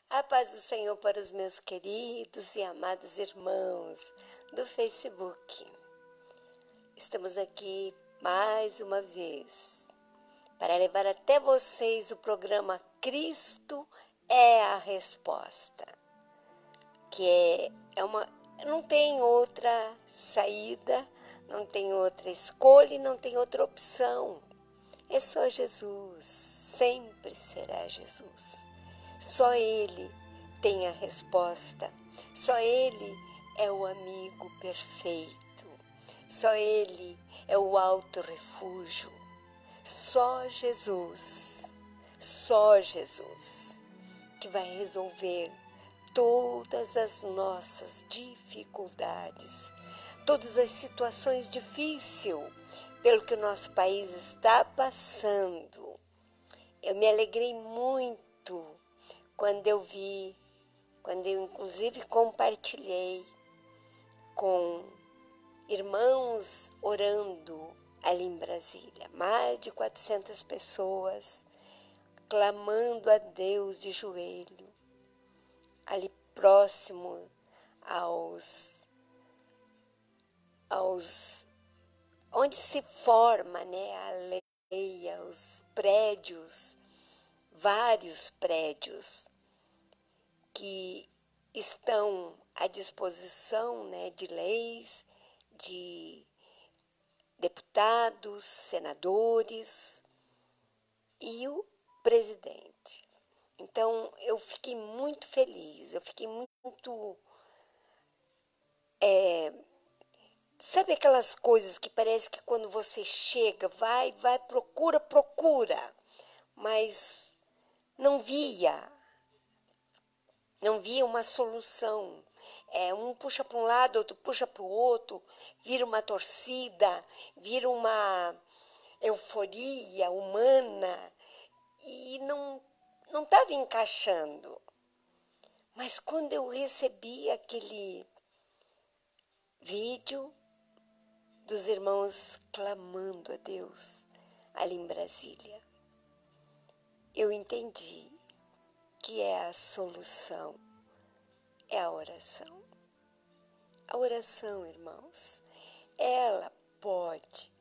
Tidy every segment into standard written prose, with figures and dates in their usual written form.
A paz do Senhor para os meus queridos e amados irmãos do Facebook. Estamos aqui mais uma vez para levar até vocês o programa Cristo é a Resposta, que não tem outra saída, não tem outra escolha e não tem outra opção. É só Jesus, sempre será Jesus. Só Ele tem a resposta, só Ele é o amigo perfeito, só Ele é o alto refúgio, só Jesus que vai resolver todas as nossas dificuldades, todas as situações difíceis pelo que o nosso país está passando. Eu me alegrei muito quando eu inclusive compartilhei com irmãos orando ali em Brasília, mais de 400 pessoas clamando a Deus de joelho, ali próximo onde se forma, a lei, os prédios, vários prédios que estão à disposição de leis, de deputados, senadores e o presidente. Então, eu fiquei muito feliz, eu fiquei muito... Sabe aquelas coisas que parece que quando você chega, vai, procura, mas não via uma solução. Um puxa para um lado, outro puxa para o outro, vira uma torcida, vira uma euforia humana e não estava encaixando. Mas quando eu recebi aquele vídeo dos irmãos clamando a Deus ali em Brasília, eu entendi que é a solução, é a oração. A oração, irmãos, ela pode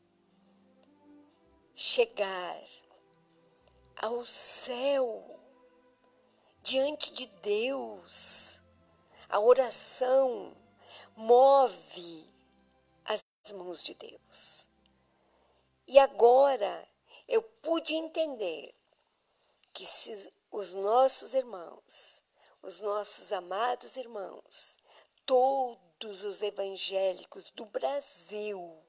chegar ao céu diante de Deus. A oração move as mãos de Deus. E agora eu pude entender que se os nossos irmãos, os nossos amados irmãos, todos os evangélicos do Brasil,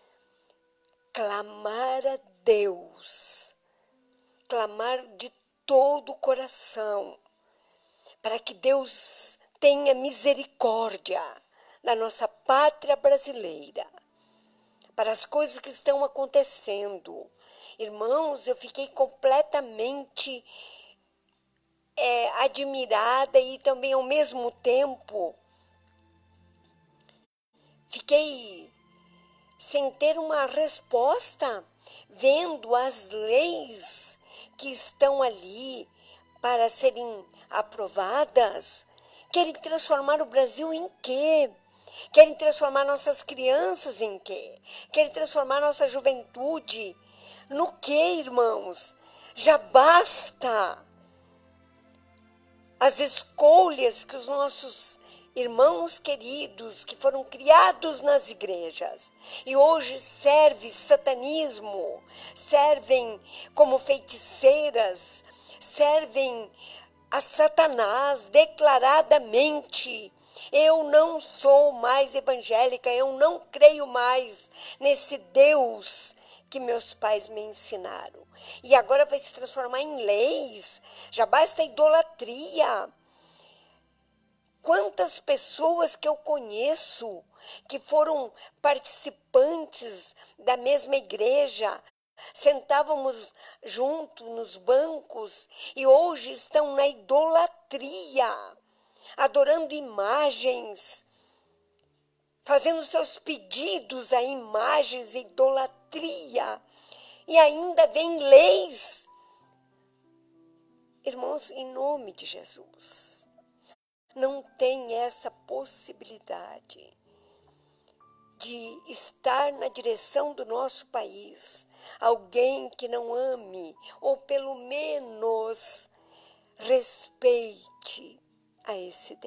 clamar a Deus, clamar de todo o coração, para que Deus tenha misericórdia da nossa pátria brasileira, para as coisas que estão acontecendo. Irmãos, eu fiquei completamente admirada e também, ao mesmo tempo, fiquei sem ter uma resposta, vendo as leis que estão ali para serem aprovadas. Querem transformar o Brasil em quê? Querem transformar nossas crianças em quê? Querem transformar nossa juventude no quê, irmãos? Já basta as escolhas que os nossos irmãos queridos, que foram criados nas igrejas e hoje servem satanismo, servem como feiticeiras, servem a Satanás declaradamente. Eu não sou mais evangélica, eu não creio mais nesse Deus que meus pais me ensinaram. E agora vai se transformar em leis. Já basta a idolatria. Quantas pessoas que eu conheço que foram participantes da mesma igreja, sentávamos junto nos bancos e hoje estão na idolatria, adorando imagens, fazendo seus pedidos a imagens e idolatria. E ainda vem leis. irmãos, em nome de Jesus, não tem essa possibilidade de estar na direção do nosso país alguém que não ame, ou pelo menos respeite a esse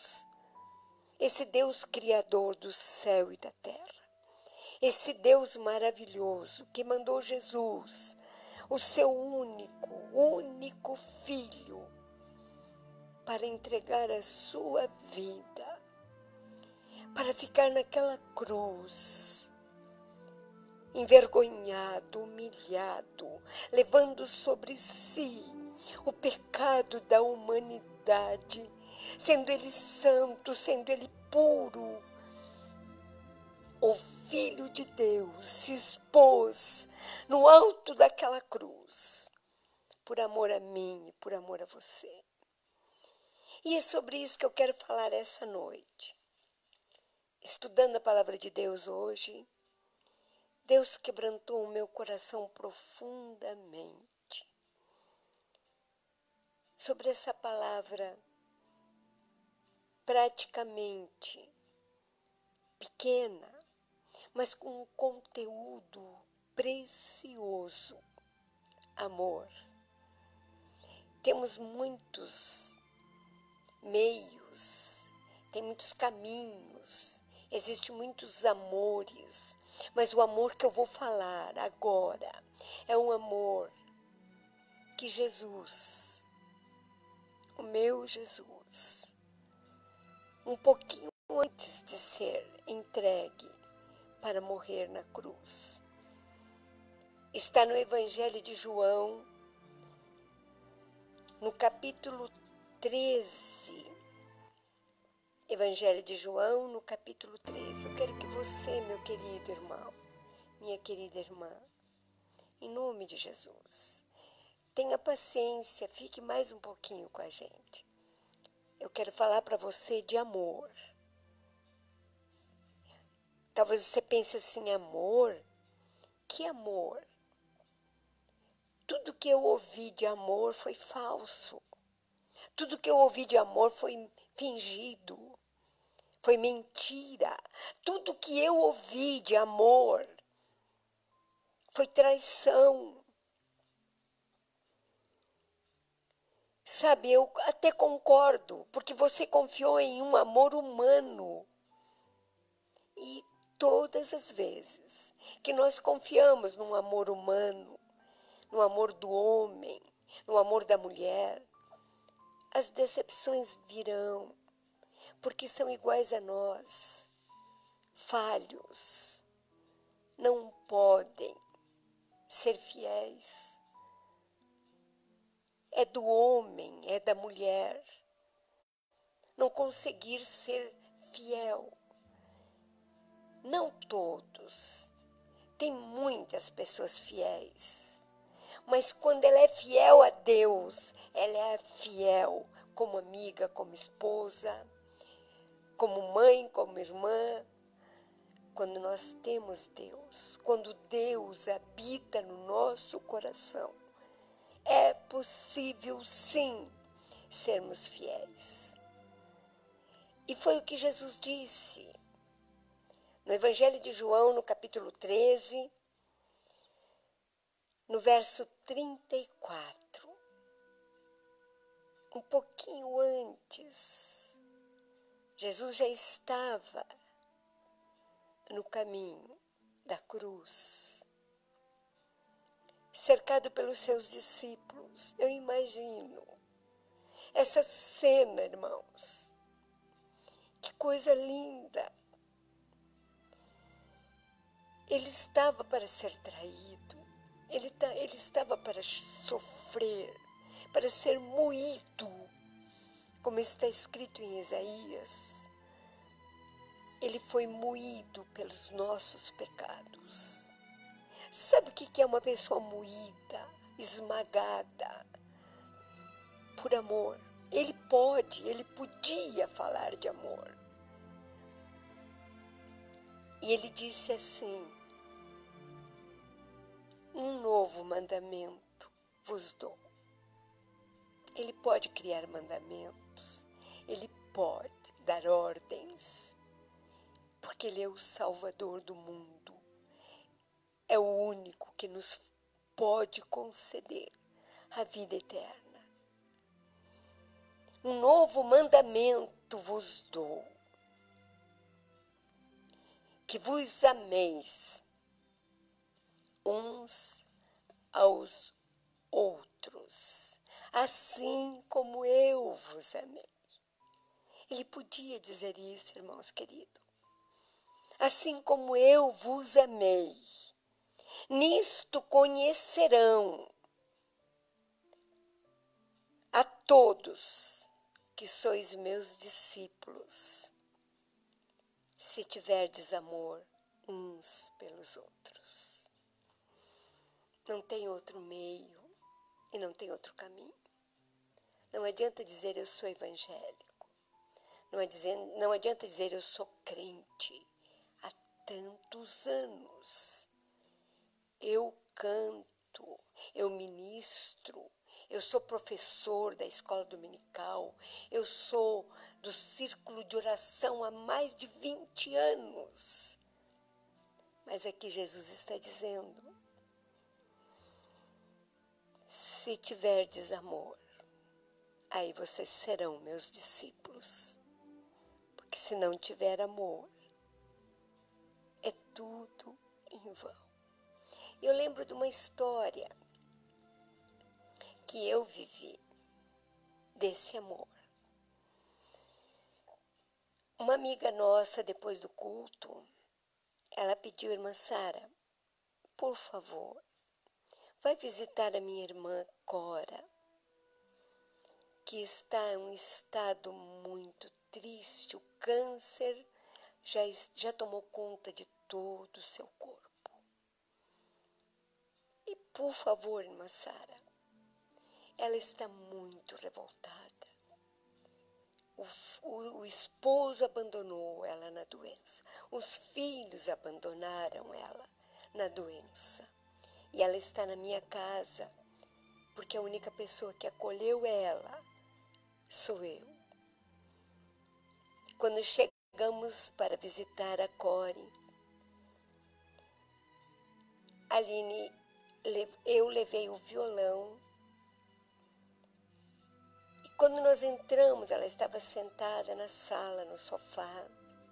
Deus criador do céu e da terra, esse Deus maravilhoso que mandou Jesus, o seu único filho, para entregar a sua vida, para ficar naquela cruz, envergonhado, humilhado, levando sobre si o pecado da humanidade, sendo ele santo, sendo ele puro. O Filho de Deus se expôs no alto daquela cruz, por amor a mim e por amor a você. E é sobre isso que eu quero falar essa noite. Estudando a palavra de Deus hoje, Deus quebrantou o meu coração profundamente sobre essa palavra praticamente pequena, mas com um conteúdo precioso: amor. Temos muitos meios, tem muitos caminhos, existem muitos amores, mas o amor que eu vou falar agora é um amor que Jesus, o meu Jesus, um pouquinho antes de ser entregue para morrer na cruz, está no Evangelho de João, no capítulo 13. Evangelho de João, no capítulo 13. Eu quero que você, meu querido irmão, minha querida irmã, em nome de Jesus, tenha paciência, fique mais um pouquinho com a gente. Eu quero falar para você de amor. Talvez você pense assim: amor? Que amor? Tudo que eu ouvi de amor foi falso. Tudo que eu ouvi de amor foi fingido, foi mentira. Tudo que eu ouvi de amor foi traição. Sabe, eu até concordo, porque você confiou em um amor humano. E todas as vezes que nós confiamos num amor humano, no amor do homem, no amor da mulher, as decepções virão, porque são iguais a nós, falhos, não podem ser fiéis. É do homem, é da mulher não conseguir ser fiel. Não todos, tem muitas pessoas fiéis, mas quando ela é fiel a Deus, ela é fiel como amiga, como esposa, como mãe, como irmã. Quando nós temos Deus, quando Deus habita no nosso coração, é possível sim sermos fiéis. E foi o que Jesus disse no Evangelho de João, no capítulo 13, no verso 34, um pouquinho antes, Jesus já estava no caminho da cruz, cercado pelos seus discípulos. Eu imagino essa cena, irmãos. Que coisa linda! Ele estava para ser traído, ele estava para sofrer, para ser moído, como está escrito em Isaías. Ele foi moído pelos nossos pecados. Sabe o que é uma pessoa moída, esmagada por amor? Ele podia falar de amor. E ele disse assim: um novo mandamento vos dou. Ele pode criar mandamentos, Ele pode dar ordens, porque Ele é o Salvador do mundo. É o único que nos pode conceder a vida eterna. Um novo mandamento vos dou, que vos ameis uns aos outros, assim como eu vos amei. Ele podia dizer isso, irmãos queridos. Assim como eu vos amei, nisto conhecerão a todos que sois meus discípulos, se tiverdes amor uns pelos outros. Não tem outro meio e não tem outro caminho. Não adianta dizer eu sou evangélico. Não adianta dizer eu sou crente. Há tantos anos eu canto, eu ministro, eu sou professor da escola dominical, eu sou do círculo de oração há mais de 20 anos. Mas aqui Jesus está dizendo, se tiverdes amor, aí vocês serão meus discípulos. Porque se não tiver amor, é tudo em vão. Eu lembro de uma história que eu vivi desse amor. Uma amiga nossa, depois do culto, ela pediu, irmã Sara, por favor, vai visitar a minha irmã Cora, que está em um estado muito triste. O câncer já tomou conta de todo o seu corpo. E, por favor, irmã Sara, ela está muito revoltada. O esposo abandonou ela na doença. Os filhos abandonaram ela na doença. E ela está na minha casa, porque a única pessoa que acolheu ela sou eu. Quando chegamos para visitar a Core, Aline, eu levei o violão. E quando nós entramos, ela estava sentada na sala, no sofá,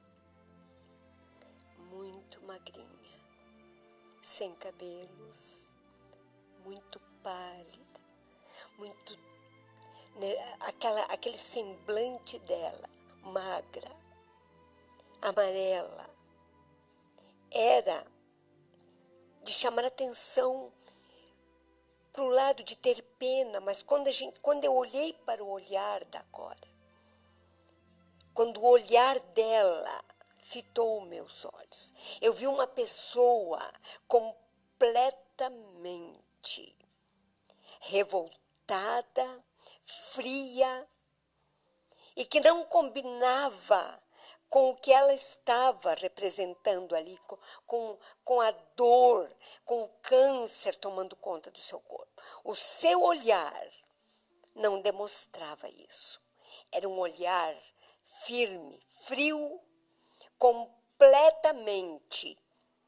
muito magrinha, sem cabelos, muito pálida, muito, né, aquele semblante dela, magra, amarela, era de chamar atenção para o lado de ter pena, mas quando eu olhei para o olhar da Cora, quando o olhar dela fitou meus olhos, eu vi uma pessoa completamente revoltada, fria, e que não combinava com o que ela estava representando ali, com a dor, com o câncer tomando conta do seu corpo. O seu olhar não demonstrava isso. Era um olhar firme, frio, completamente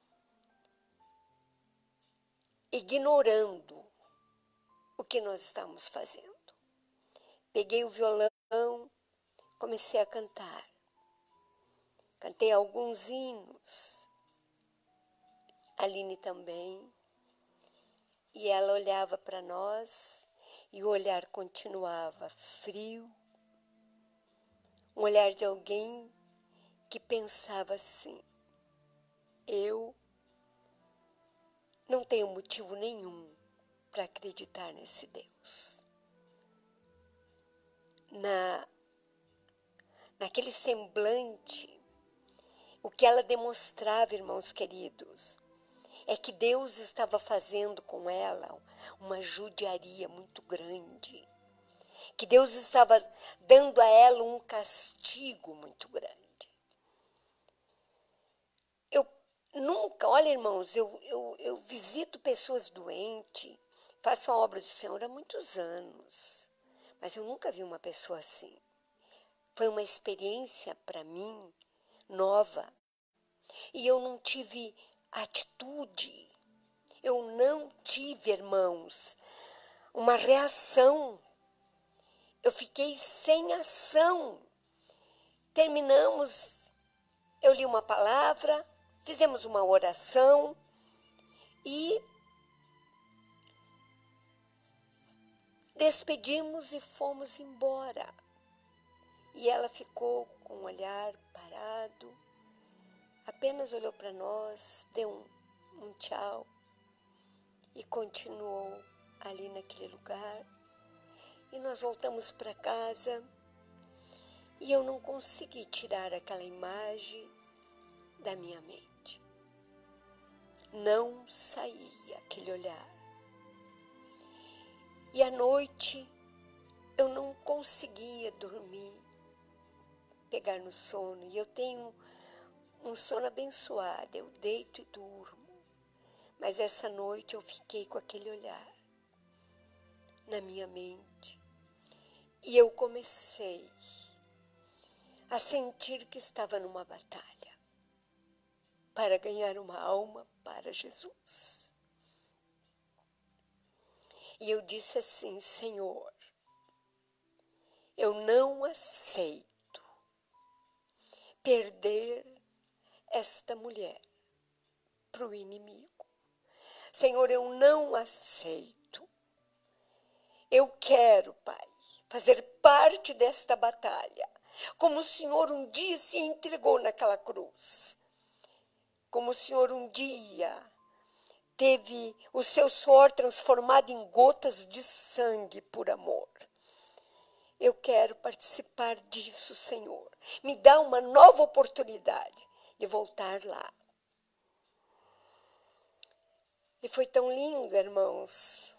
ignorando o que nós estamos fazendo. Peguei o violão, comecei a cantar. Cantei alguns hinos. A Aline também. E ela olhava para nós e o olhar continuava frio. Um olhar de alguém que pensava assim, eu não tenho motivo nenhum para acreditar nesse Deus. Naquele semblante, o que ela demonstrava, irmãos queridos, é que Deus estava fazendo com ela uma judiaria muito grande. Que Deus estava dando a ela um castigo muito grande. Eu nunca, olha, irmãos, eu visito pessoas doentes, faço a obra do Senhor há muitos anos. mas eu nunca vi uma pessoa assim. Foi uma experiência para mim nova. E eu não tive atitude, eu não tive, irmãos, uma reação. Eu fiquei sem ação. Terminamos, eu li uma palavra, fizemos uma oração e despedimos e fomos embora. E ela ficou com o olhar parado, apenas olhou para nós, deu um tchau e continuou ali naquele lugar. E nós voltamos para casa e eu não consegui tirar aquela imagem da minha mente. Não saía aquele olhar. E à noite eu não conseguia dormir, pegar no sono. E eu tenho um sono abençoado, eu deito e durmo. Mas essa noite eu fiquei com aquele olhar na minha mente. E eu comecei a sentir que estava numa batalha para ganhar uma alma para Jesus. E eu disse assim: Senhor, eu não aceito perder esta mulher para o inimigo. Senhor, eu não aceito. Eu quero, Pai, fazer parte desta batalha, como o Senhor um dia se entregou naquela cruz. Como o Senhor um dia teve o seu suor transformado em gotas de sangue por amor. Eu quero participar disso, Senhor. Me dá uma nova oportunidade de voltar lá. E foi tão lindo, irmãos.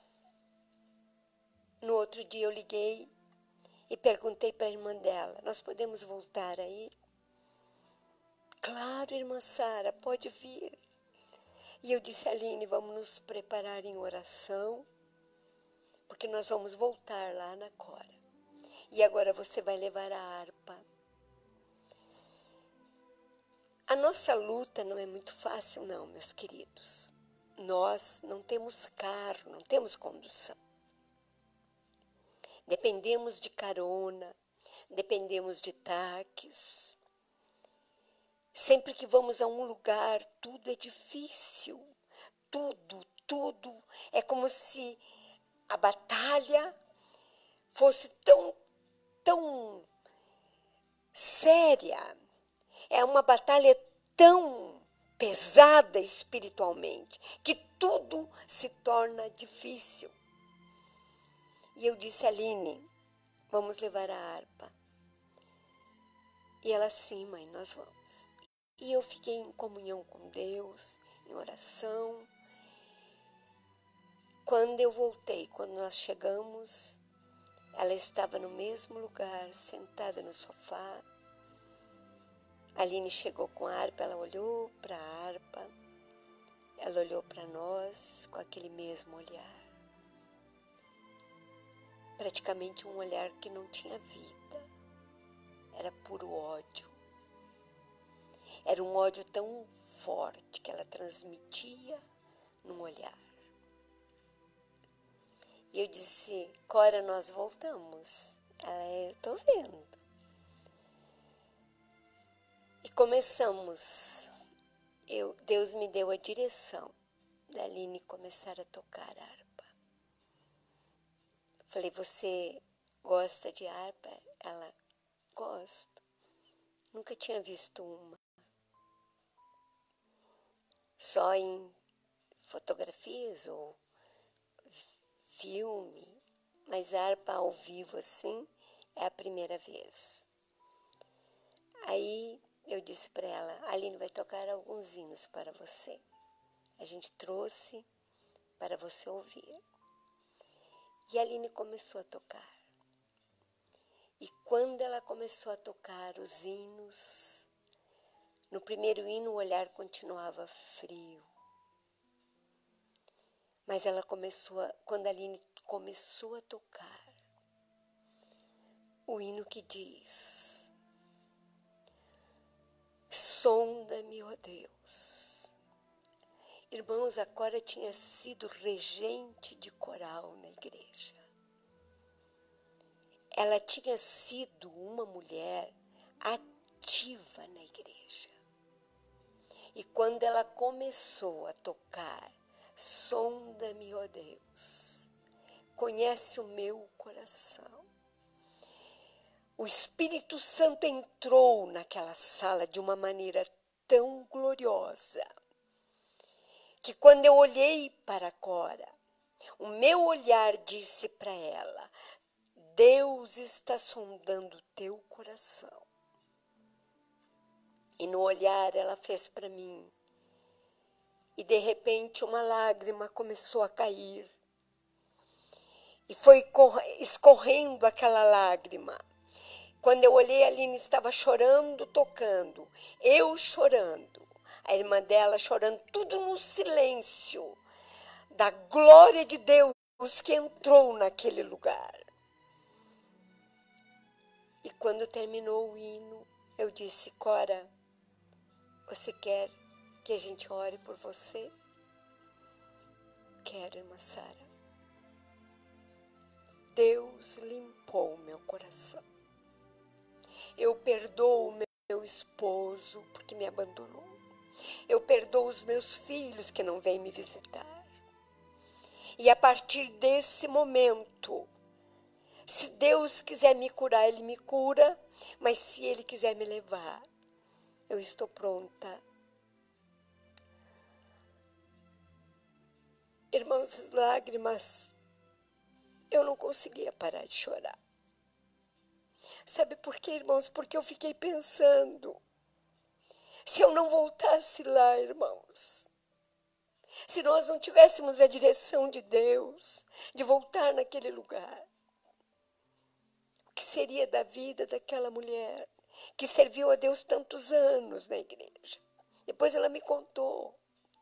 No outro dia eu liguei e perguntei para a irmã dela: nós podemos voltar aí? Claro, irmã Sara, pode vir. E eu disse: Aline, vamos nos preparar em oração, porque nós vamos voltar lá na Cora. E agora você vai levar a harpa. A nossa luta não é muito fácil, não, meus queridos. Nós não temos carro, não temos condução. Dependemos de carona, dependemos de táxis. Sempre que vamos a um lugar, tudo é difícil. Tudo. É como se a batalha fosse tão séria. É uma batalha tão pesada espiritualmente, que tudo se torna difícil. E eu disse: Aline, vamos levar a harpa. E ela: sim, mãe, nós vamos. E eu fiquei em comunhão com Deus, em oração. Quando eu voltei, quando nós chegamos, ela estava no mesmo lugar, sentada no sofá. A Aline chegou com a harpa, ela olhou para a harpa, ela olhou para nós com aquele mesmo olhar. Praticamente um olhar que não tinha vida, era puro ódio. Era um ódio tão forte que ela transmitia num olhar. E eu disse: Cora, nós voltamos. Ela: eu estou vendo. E começamos. Deus me deu a direção da Aline começar a tocar a harpa. Falei: você gosta de harpa? Ela: gosto. Nunca tinha visto uma. Só em fotografias ou filme, mas harpa ao vivo assim é a primeira vez. Aí eu disse para ela: Aline vai tocar alguns hinos para você. A gente trouxe para você ouvir. E a Aline começou a tocar. E quando ela começou a tocar os hinos, no primeiro hino o olhar continuava frio. Mas ela quando a Aline começou a tocar, o hino que diz: sonda-me, ó Deus. Irmãos, a Cora tinha sido regente de coral na igreja. Ela tinha sido uma mulher ativa na igreja. E quando ela começou a tocar, sonda-me, ó Deus, conhece o meu coração. O Espírito Santo entrou naquela sala de uma maneira tão gloriosa, que quando eu olhei para a Cora, o meu olhar disse para ela: Deus está sondando o teu coração. E no olhar ela fez para mim. E de repente uma lágrima começou a cair. E foi escorrendo aquela lágrima. Quando eu olhei, a Aline estava chorando, tocando. Eu chorando. A irmã dela chorando, tudo no silêncio da glória de Deus que entrou naquele lugar. E quando terminou o hino, eu disse: Cora, você quer que a gente ore por você? Quero, irmã Sara. Deus limpou meu coração. Eu perdoo o meu esposo porque me abandonou. Eu perdoo os meus filhos que não vêm me visitar. E a partir desse momento, se Deus quiser me curar, Ele me cura. Mas se Ele quiser me levar, eu estou pronta. Irmãos, as lágrimas, eu não conseguia parar de chorar. Sabe por quê, irmãos? Porque eu fiquei pensando, se eu não voltasse lá, irmãos, se nós não tivéssemos a direção de Deus, de voltar naquele lugar, o que seria da vida daquela mulher que serviu a Deus tantos anos na igreja? Depois ela me contou.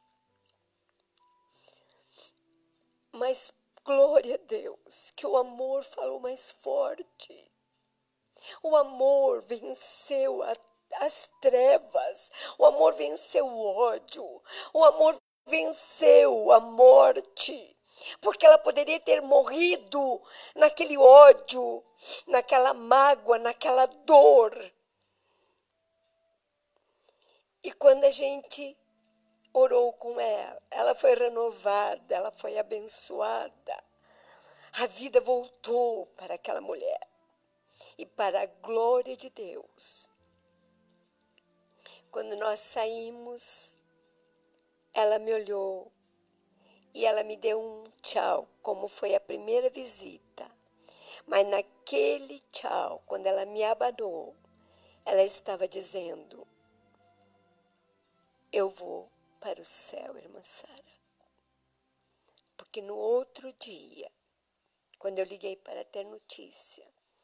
Mas glória a Deus, que o amor falou mais forte. O amor venceu as trevas, o amor venceu o ódio, o amor venceu a morte, porque ela poderia ter morrido naquele ódio, naquela mágoa, naquela dor. E quando a gente orou com ela, ela foi renovada, ela foi abençoada. A vida voltou para aquela mulher. E para a glória de Deus, quando nós saímos, ela me olhou e ela me deu um tchau, como foi a primeira visita. Mas naquele tchau, quando ela me abanou, ela estava dizendo: eu vou para o céu, irmã Sara. Porque no outro dia, quando eu liguei para ter notícia,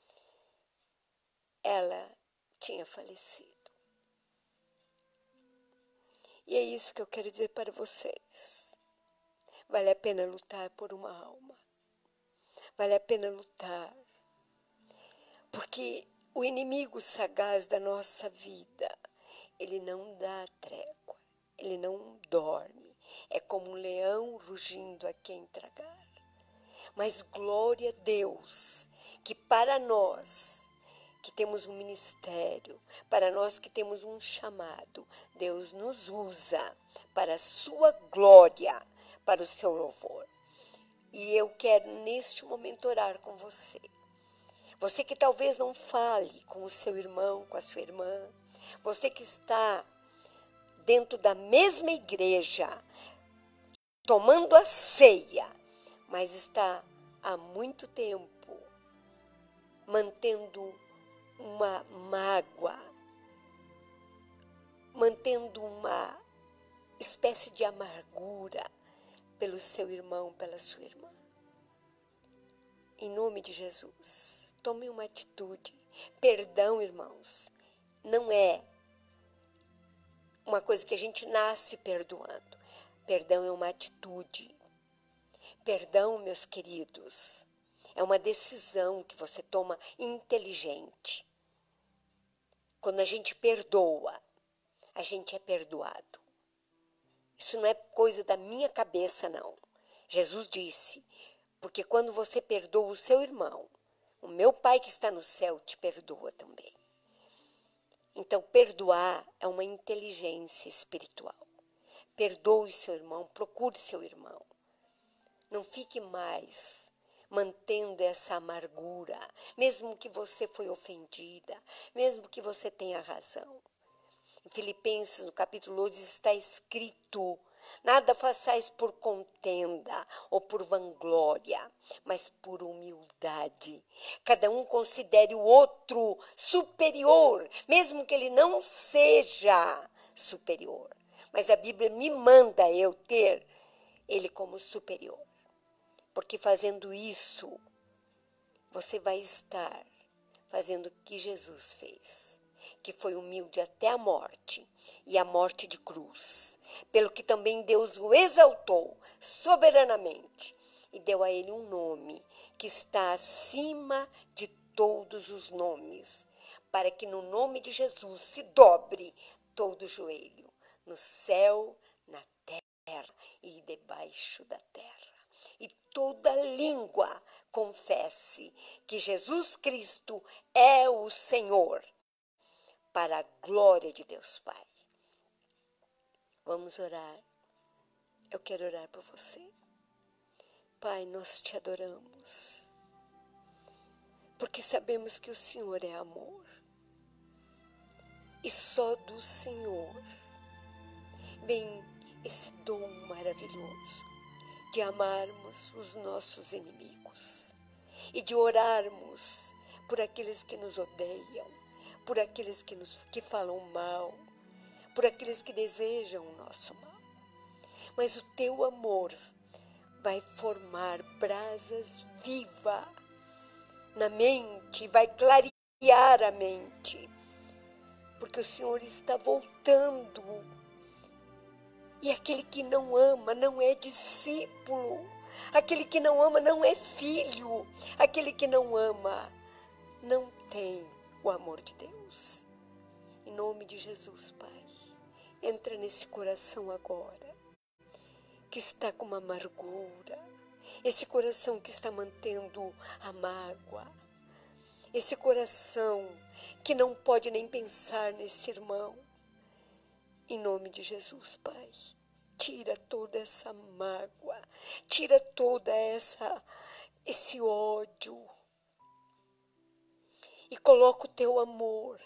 ela tinha falecido. E é isso que eu quero dizer para vocês. Vale a pena lutar por uma alma. Vale a pena lutar. Porque o inimigo sagaz da nossa vida, ele não dá trégua. Ele não dorme. É como um leão rugindo a quem tragar. Mas glória a Deus, que para nós que temos um ministério, para nós que temos um chamado, Deus nos usa para a sua glória, para o seu louvor. E eu quero neste momento orar com você. Você que talvez não fale com o seu irmão, com a sua irmã, você que está dentro da mesma igreja, tomando a ceia, mas está há muito tempo mantendo uma mágoa, mantendo uma espécie de amargura pelo seu irmão, pela sua irmã. Em nome de Jesus, tome uma atitude. Perdão, irmãos, não é uma coisa que a gente nasce perdoando. Perdão é uma atitude. Perdão, meus queridos, É uma decisão que você toma inteligente. Quando a gente perdoa, a gente é perdoado. Isso não é coisa da minha cabeça, não. Jesus disse, porque quando você perdoa o seu irmão, o meu Pai que está no céu te perdoa também. Então, perdoar é uma inteligência espiritual. Perdoe seu irmão, procure seu irmão. Não fique mais mantendo essa amargura, mesmo que você foi ofendida, mesmo que você tenha razão. Em Filipenses, no capítulo 8, está escrito: nada façais por contenda ou por vanglória, mas por humildade. Cada um considere o outro superior, mesmo que ele não seja superior. Mas a Bíblia me manda eu ter ele como superior. Porque fazendo isso, você vai estar fazendo o que Jesus fez, que foi humilde até a morte, e a morte de cruz. Pelo que também Deus o exaltou soberanamente e deu a ele um nome que está acima de todos os nomes, para que no nome de Jesus se dobre todo o joelho, no céu, na terra e debaixo da terra. E toda língua confesse que Jesus Cristo é o Senhor, para a glória de Deus Pai. Vamos orar. Eu quero orar por você. Pai, nós te adoramos, porque sabemos que o Senhor é amor. E só do Senhor vem esse dom maravilhoso de amarmos os nossos inimigos e de orarmos por aqueles que nos odeiam, por aqueles que falam mal, por aqueles que desejam o nosso mal. Mas o teu amor vai formar brasas vivas na mente, vai clarear a mente, porque o Senhor está voltando. E aquele que não ama não é discípulo, aquele que não ama não é filho, aquele que não ama não tem o amor de Deus. Em nome de Jesus, Pai, entra nesse coração agora, que está com uma amargura, esse coração que está mantendo a mágoa, esse coração que não pode nem pensar nesse irmão. Em nome de Jesus, Pai, tira toda essa mágoa, tira toda esse ódio e coloca o teu amor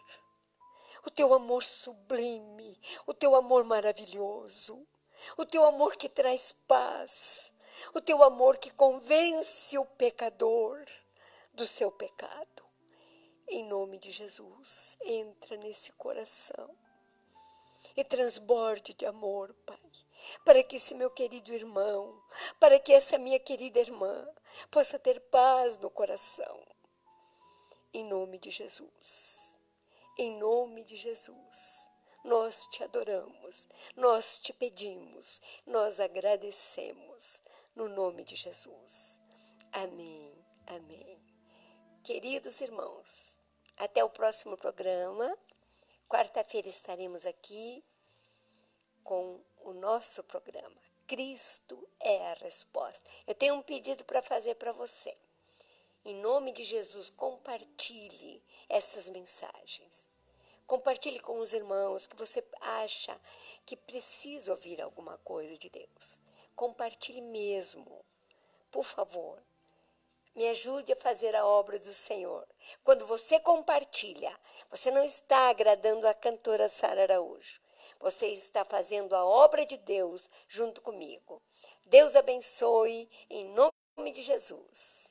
sublime, o teu amor maravilhoso, o teu amor que traz paz, o teu amor que convence o pecador do seu pecado. Em nome de Jesus, entra nesse coração e transborde de amor, Pai, para que esse meu querido irmão, para que essa minha querida irmã possa ter paz no coração. Em nome de Jesus, em nome de Jesus, nós te adoramos, nós te pedimos, nós agradecemos, no nome de Jesus. Amém, amém. Queridos irmãos, até o próximo programa. Quarta-feira estaremos aqui com o nosso programa. Cristo é a resposta. Eu tenho um pedido para fazer para você. Em nome de Jesus, compartilhe essas mensagens. Compartilhe com os irmãos que você acha que precisa ouvir alguma coisa de Deus. Compartilhe mesmo. Por favor, me ajude a fazer a obra do Senhor. Quando você compartilha, você não está agradando a cantora Sara Araújo. Você está fazendo a obra de Deus junto comigo. Deus abençoe em nome de Jesus.